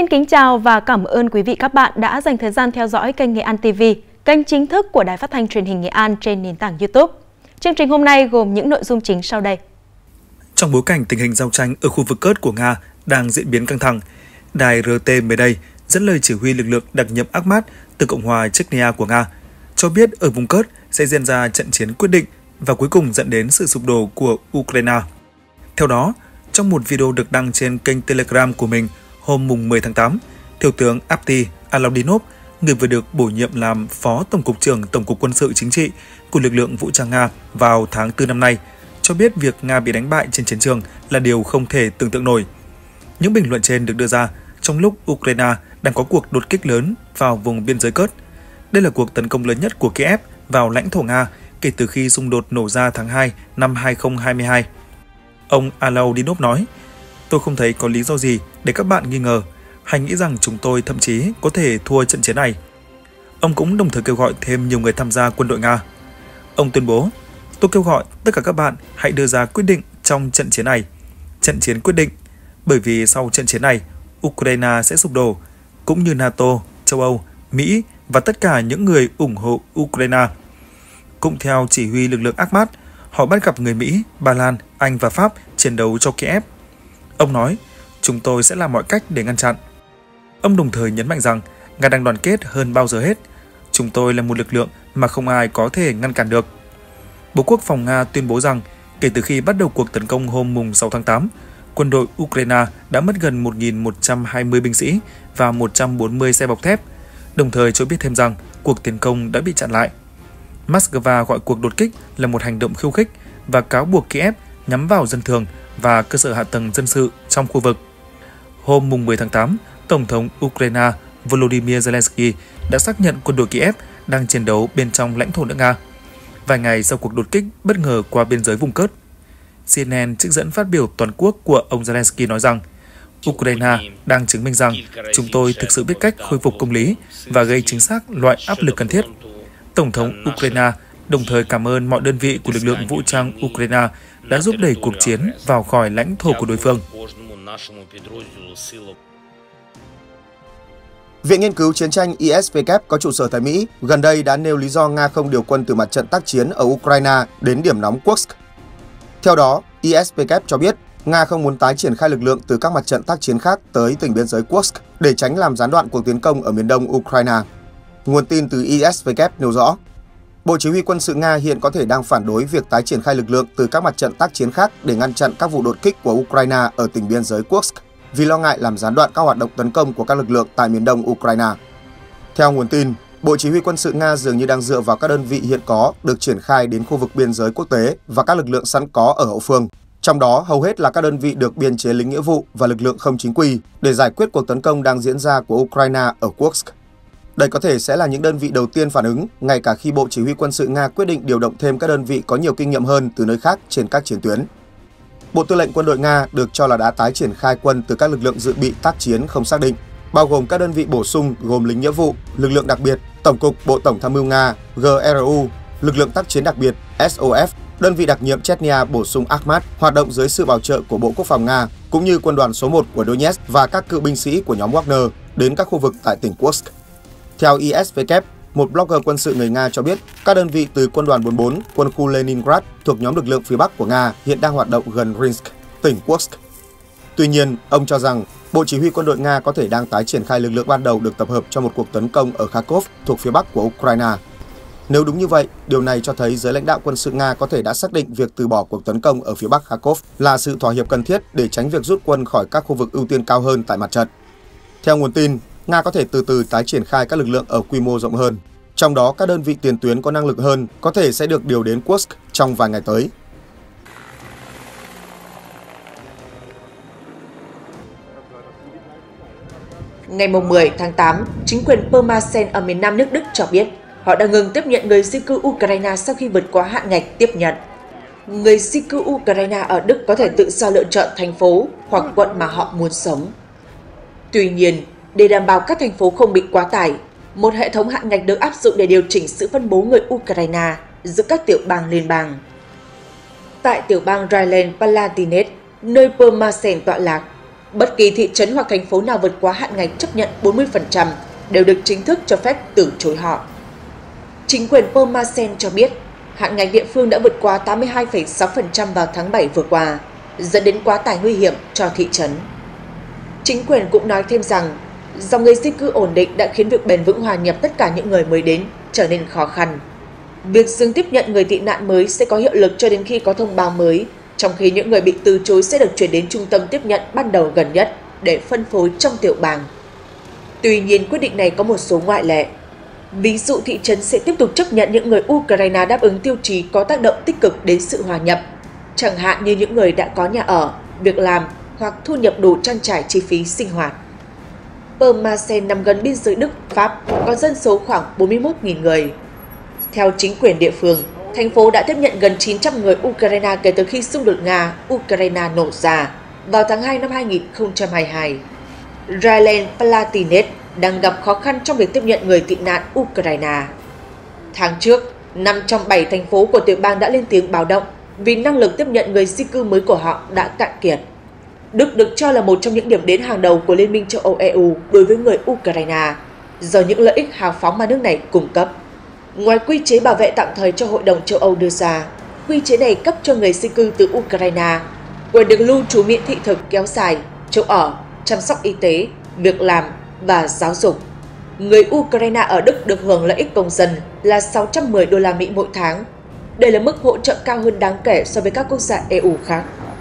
Xin kính chào và cảm ơn quý vị các bạn đã dành thời gian theo dõi kênh Nghệ An TV, kênh chính thức của Đài Phát thanh Truyền hình Nghệ An trên nền tảng YouTube. Chương trình hôm nay gồm những nội dung chính sau đây. Trong bối cảnh tình hình giao tranh ở khu vực Kursk của Nga đang diễn biến căng thẳng, đài RT mới đây dẫn lời chỉ huy lực lượng đặc nhiệm Akhmat từ Cộng hòa Chechnya của Nga cho biết ở vùng Kursk sẽ diễn ra trận chiến quyết định và cuối cùng dẫn đến sự sụp đổ của Ukraine. Theo đó, trong một video được đăng trên kênh Telegram của mình hôm 10 tháng 8, Thiếu tướng Avdi Alaudinov, người vừa được bổ nhiệm làm Phó Tổng cục trưởng Tổng cục Quân sự Chính trị của lực lượng vũ trang Nga vào tháng 4 năm nay, cho biết việc Nga bị đánh bại trên chiến trường là điều không thể tưởng tượng nổi. Những bình luận trên được đưa ra trong lúc Ukraine đang có cuộc đột kích lớn vào vùng biên giới Kursk. Đây là cuộc tấn công lớn nhất của Kiev vào lãnh thổ Nga kể từ khi xung đột nổ ra tháng 2 năm 2022. Ông Alaudinov nói, "Tôi không thấy có lý do gì để các bạn nghi ngờ, hay nghĩ rằng chúng tôi thậm chí có thể thua trận chiến này." Ông cũng đồng thời kêu gọi thêm nhiều người tham gia quân đội Nga. Ông tuyên bố, "Tôi kêu gọi tất cả các bạn hãy đưa ra quyết định trong trận chiến này. Trận chiến quyết định, bởi vì sau trận chiến này, Ukraine sẽ sụp đổ, cũng như NATO, châu Âu, Mỹ và tất cả những người ủng hộ Ukraine." Cũng theo chỉ huy lực lượng Akhmat, họ bắt gặp người Mỹ, Ba Lan, Anh và Pháp chiến đấu cho Kiev. Ông nói, "Chúng tôi sẽ làm mọi cách để ngăn chặn." Ông đồng thời nhấn mạnh rằng Nga đang đoàn kết hơn bao giờ hết. "Chúng tôi là một lực lượng mà không ai có thể ngăn cản được." Bộ Quốc phòng Nga tuyên bố rằng kể từ khi bắt đầu cuộc tấn công hôm 6 tháng 8, quân đội Ukraine đã mất gần 1.120 binh sĩ và 140 xe bọc thép, đồng thời cho biết thêm rằng cuộc tiến công đã bị chặn lại. Moscow gọi cuộc đột kích là một hành động khiêu khích và cáo buộc Kiev nhắm vào dân thường và cơ sở hạ tầng dân sự trong khu vực. Hôm 10 tháng 8, Tổng thống Ukraine Volodymyr Zelensky đã xác nhận quân đội Kiev đang chiến đấu bên trong lãnh thổ nước Nga, vài ngày sau cuộc đột kích bất ngờ qua biên giới vùng Kursk. CNN trích dẫn phát biểu toàn quốc của ông Zelensky nói rằng Ukraine đang chứng minh rằng chúng tôi thực sự biết cách khôi phục công lý và gây chính xác loại áp lực cần thiết. Tổng thống Ukraine đồng thời cảm ơn mọi đơn vị của lực lượng vũ trang Ukraine đã giúp đẩy cuộc chiến vào khỏi lãnh thổ của đối phương. Viện Nghiên cứu Chiến tranh ISW có trụ sở tại Mỹ gần đây đã nêu lý do Nga không điều quân từ mặt trận tác chiến ở Ukraine đến điểm nóng Kursk. Theo đó, ISW cho biết Nga không muốn tái triển khai lực lượng từ các mặt trận tác chiến khác tới tỉnh biên giới Kursk để tránh làm gián đoạn cuộc tiến công ở miền đông Ukraine. Nguồn tin từ ISW nêu rõ, Bộ Chỉ huy Quân sự Nga hiện có thể đang phản đối việc tái triển khai lực lượng từ các mặt trận tác chiến khác để ngăn chặn các vụ đột kích của Ukraine ở tỉnh biên giới Kursk, vì lo ngại làm gián đoạn các hoạt động tấn công của các lực lượng tại miền đông Ukraine. Theo nguồn tin, Bộ Chỉ huy Quân sự Nga dường như đang dựa vào các đơn vị hiện có được triển khai đến khu vực biên giới quốc tế và các lực lượng sẵn có ở hậu phương. Trong đó, hầu hết là các đơn vị được biên chế lính nghĩa vụ và lực lượng không chính quy để giải quyết cuộc tấn công đang diễn ra của Ukraine ở Kursk. Đây có thể sẽ là những đơn vị đầu tiên phản ứng, ngay cả khi Bộ Chỉ huy Quân sự Nga quyết định điều động thêm các đơn vị có nhiều kinh nghiệm hơn từ nơi khác trên các chiến tuyến. Bộ Tư lệnh Quân đội Nga được cho là đã tái triển khai quân từ các lực lượng dự bị tác chiến không xác định, bao gồm các đơn vị bổ sung gồm lính nghĩa vụ, lực lượng đặc biệt, Tổng cục Bộ Tổng tham mưu Nga, GRU, lực lượng tác chiến đặc biệt, SOF, đơn vị đặc nhiệm Chechnya bổ sung Akhmat, hoạt động dưới sự bảo trợ của Bộ Quốc phòng Nga, cũng như quân đoàn số 1 của Donetsk và các cựu binh sĩ của nhóm Wagner đến các khu vực tại tỉnh Kursk. Theo ISW, một blogger quân sự người Nga cho biết các đơn vị từ quân đoàn 44, quân khu Leningrad thuộc nhóm lực lượng phía Bắc của Nga hiện đang hoạt động gần Rinsk, tỉnh Kursk. Tuy nhiên, ông cho rằng Bộ Chỉ huy Quân đội Nga có thể đang tái triển khai lực lượng ban đầu được tập hợp cho một cuộc tấn công ở Kharkov thuộc phía Bắc của Ukraine. Nếu đúng như vậy, điều này cho thấy giới lãnh đạo quân sự Nga có thể đã xác định việc từ bỏ cuộc tấn công ở phía Bắc Kharkov là sự thỏa hiệp cần thiết để tránh việc rút quân khỏi các khu vực ưu tiên cao hơn tại mặt trận. Theo nguồn tin, Nga có thể từ từ tái triển khai các lực lượng ở quy mô rộng hơn. Trong đó, các đơn vị tiền tuyến có năng lực hơn có thể sẽ được điều đến Kursk trong vài ngày tới. Ngày 10 tháng 8, chính quyền Pirmasens ở miền Nam nước Đức cho biết họ đã ngừng tiếp nhận người di cư Ukraine sau khi vượt quá hạn ngạch tiếp nhận. Người di cư Ukraine ở Đức có thể tự do lựa chọn thành phố hoặc quận mà họ muốn sống. Tuy nhiên, để đảm bảo các thành phố không bị quá tải, một hệ thống hạn ngạch được áp dụng để điều chỉnh sự phân bố người Ukraine giữa các tiểu bang liên bang. Tại tiểu bang Rhineland-Palatinate, nơi Pirmasens tọa lạc, Bất kỳ thị trấn hoặc thành phố nào vượt quá hạn ngạch chấp nhận 40% đều được chính thức cho phép từ chối họ. Chính quyền Permasen cho biết, hạn ngạch địa phương đã vượt quá 82,6% vào tháng 7 vừa qua, dẫn đến quá tải nguy hiểm cho thị trấn. Chính quyền cũng nói thêm rằng, dòng người di cư ổn định đã khiến việc bền vững hòa nhập tất cả những người mới đến trở nên khó khăn. Việc dừng tiếp nhận người tị nạn mới sẽ có hiệu lực cho đến khi có thông báo mới, trong khi những người bị từ chối sẽ được chuyển đến trung tâm tiếp nhận ban đầu gần nhất để phân phối trong tiểu bang. Tuy nhiên, quyết định này có một số ngoại lệ. Ví dụ, thị trấn sẽ tiếp tục chấp nhận những người Ukraine đáp ứng tiêu chí có tác động tích cực đến sự hòa nhập, chẳng hạn như những người đã có nhà ở, việc làm hoặc thu nhập đủ trang trải chi phí sinh hoạt. Permasen nằm gần biên giới Đức, Pháp, có dân số khoảng 41.000 người. Theo chính quyền địa phương, thành phố đã tiếp nhận gần 900 người Ukraine kể từ khi xung đột Nga-Ukraine nổ ra vào tháng 2 năm 2022. Ryan Platinet đang gặp khó khăn trong việc tiếp nhận người tị nạn Ukraine. Tháng trước, 5 trong 7 thành phố của tiểu bang đã lên tiếng báo động vì năng lực tiếp nhận người di cư mới của họ đã cạn kiệt. Đức được cho là một trong những điểm đến hàng đầu của Liên minh châu Âu EU đối với người Ukraine, do những lợi ích hào phóng mà nước này cung cấp. Ngoài quy chế bảo vệ tạm thời cho Hội đồng châu Âu đưa ra, quy chế này cấp cho người di cư từ Ukraine quyền được lưu trú miễn thị thực kéo dài, chỗ ở, chăm sóc y tế, việc làm và giáo dục. Người Ukraine ở Đức được hưởng lợi ích công dân là 610 đô la Mỹ mỗi tháng. Đây là mức hỗ trợ cao hơn đáng kể so với các quốc gia EU khác.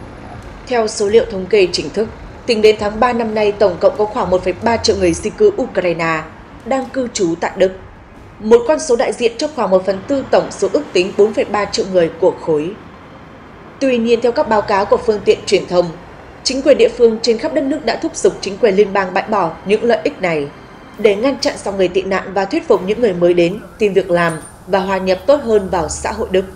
Theo số liệu thống kê chính thức, tính đến tháng 3 năm nay, tổng cộng có khoảng 1,3 triệu người di cư Ukraine đang cư trú tại Đức. Một con số đại diện cho khoảng 1/4 tổng số ước tính 4,3 triệu người của khối. Tuy nhiên, theo các báo cáo của phương tiện truyền thông, chính quyền địa phương trên khắp đất nước đã thúc giục chính quyền liên bang bãi bỏ những lợi ích này để ngăn chặn dòng người tị nạn và thuyết phục những người mới đến tìm việc làm và hòa nhập tốt hơn vào xã hội Đức.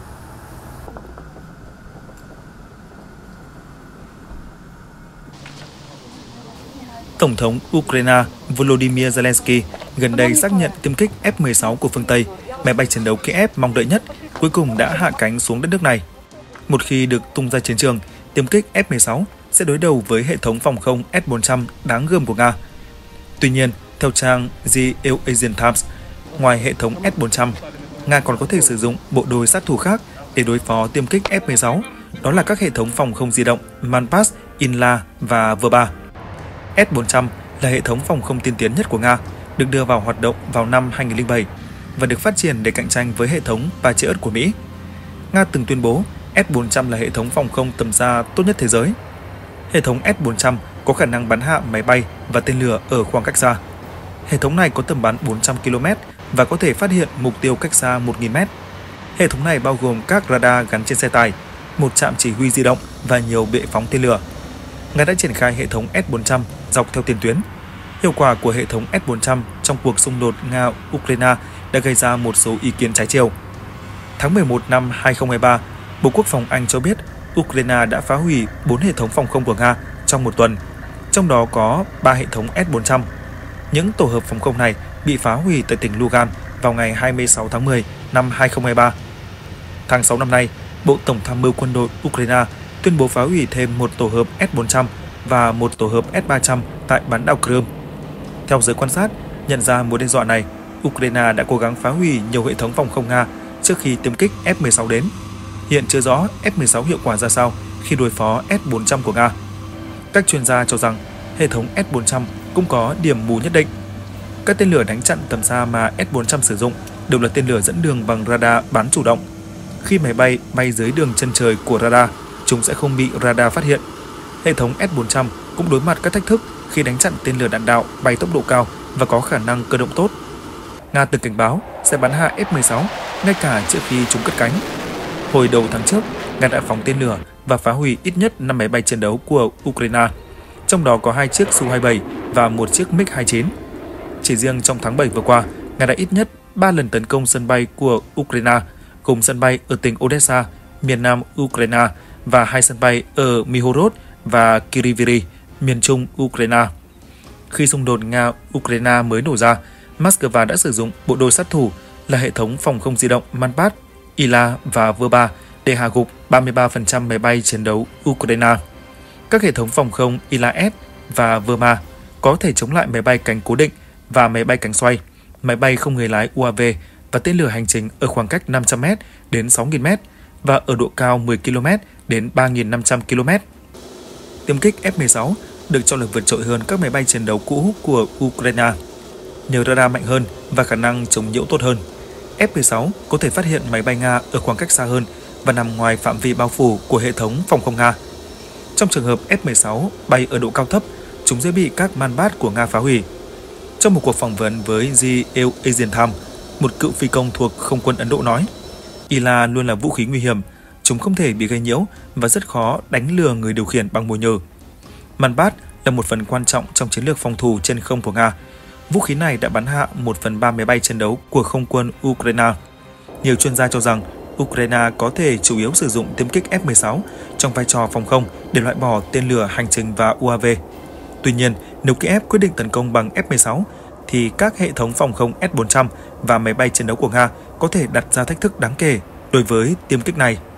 Tổng thống Ukraine Volodymyr Zelensky gần đây xác nhận tiêm kích F-16 của phương Tây, máy bay chiến đấu Kiev mong đợi nhất, cuối cùng đã hạ cánh xuống đất nước này. Một khi được tung ra chiến trường, tiêm kích F-16 sẽ đối đầu với hệ thống phòng không S-400 đáng gờm của Nga. Tuy nhiên, theo trang The Asian Times, ngoài hệ thống S-400, Nga còn có thể sử dụng bộ đôi sát thủ khác để đối phó tiêm kích F-16, đó là các hệ thống phòng không di động Manpass, Inla và V3. S-400 là hệ thống phòng không tiên tiến nhất của Nga, được đưa vào hoạt động vào năm 2007 và được phát triển để cạnh tranh với hệ thống Patriot của Mỹ. Nga từng tuyên bố S-400 là hệ thống phòng không tầm xa tốt nhất thế giới. Hệ thống S-400 có khả năng bắn hạ máy bay và tên lửa ở khoảng cách xa. Hệ thống này có tầm bắn 400 km và có thể phát hiện mục tiêu cách xa 1.000 m. Hệ thống này bao gồm các radar gắn trên xe tải, một trạm chỉ huy di động và nhiều bệ phóng tên lửa. Nga đã triển khai hệ thống S-400 dọc theo tiền tuyến. Hiệu quả của hệ thống S-400 trong cuộc xung đột Nga-Ukraine đã gây ra một số ý kiến trái chiều. Tháng 11 năm 2023, Bộ Quốc phòng Anh cho biết Ukraine đã phá hủy 4 hệ thống phòng không của Nga trong một tuần, trong đó có 3 hệ thống S-400. Những tổ hợp phòng không này bị phá hủy tại tỉnh Lugan vào ngày 26 tháng 10 năm 2023. Tháng 6 năm nay, Bộ Tổng tham mưu quân đội Ukraine tuyên bố phá hủy thêm một tổ hợp S-400 và một tổ hợp S-300 tại bán đảo Crimea. Theo giới quan sát, nhận ra mối đe dọa này, Ukraine đã cố gắng phá hủy nhiều hệ thống phòng không Nga trước khi tiêm kích F-16 đến. Hiện chưa rõ F-16 hiệu quả ra sao khi đối phó S-400 của Nga. Các chuyên gia cho rằng hệ thống S-400 cũng có điểm mù nhất định. Các tên lửa đánh chặn tầm xa mà S-400 sử dụng đều là tên lửa dẫn đường bằng radar bán chủ động. Khi máy bay bay dưới đường chân trời của radar, chúng sẽ không bị radar phát hiện. Hệ thống S-400 cũng đối mặt các thách thức khi đánh chặn tên lửa đạn đạo bay tốc độ cao và có khả năng cơ động tốt. Nga từng cảnh báo sẽ bắn hạ F-16 ngay cả trước khi chúng cất cánh. Hồi đầu tháng trước, Nga đã phóng tên lửa và phá hủy ít nhất 5 máy bay chiến đấu của Ukraine, trong đó có 2 chiếc Su-27 và một chiếc MiG-29. Chỉ riêng trong tháng 7 vừa qua, Nga đã ít nhất 3 lần tấn công sân bay của Ukraine, gồm sân bay ở tỉnh Odessa, miền nam Ukraine, và 2 sân bay ở Mihorod và Kiriviri, miền trung Ukraine. Khi xung đột Nga-Ukraine mới nổ ra, Moscow đã sử dụng bộ đôi sát thủ là hệ thống phòng không di động Manpass, Ila và V3 để hạ gục 33% máy bay chiến đấu Ukraine. Các hệ thống phòng không Ila-S, và Verma có thể chống lại máy bay cánh cố định và máy bay cánh xoay, máy bay không người lái UAV và tên lửa hành trình ở khoảng cách 500m đến 6.000m và ở độ cao 10 km đến 3.500 km. Tiêm kích F-16 được cho là vượt trội hơn các máy bay chiến đấu cũ của Ukraine nhờ radar mạnh hơn và khả năng chống nhiễu tốt hơn. F-16 có thể phát hiện máy bay Nga ở khoảng cách xa hơn và nằm ngoài phạm vi bao phủ của hệ thống phòng không Nga. Trong trường hợp F-16 bay ở độ cao thấp, chúng dễ bị các man-bat của Nga phá hủy. Trong một cuộc phỏng vấn với The Asian Times, một cựu phi công thuộc Không quân Ấn Độ nói, ILA luôn là vũ khí nguy hiểm, chúng không thể bị gây nhiễu và rất khó đánh lừa người điều khiển bằng mồi nhờ. Man-bat là một phần quan trọng trong chiến lược phòng thủ trên không của Nga. Vũ khí này đã bắn hạ 1/3 máy bay chiến đấu của không quân Ukraine. Nhiều chuyên gia cho rằng Ukraine có thể chủ yếu sử dụng tiêm kích F-16 trong vai trò phòng không để loại bỏ tên lửa hành trình và UAV. Tuy nhiên, nếu Kiev quyết định tấn công bằng F-16, thì các hệ thống phòng không S-400 và máy bay chiến đấu của Nga có thể đặt ra thách thức đáng kể đối với tiêm kích này.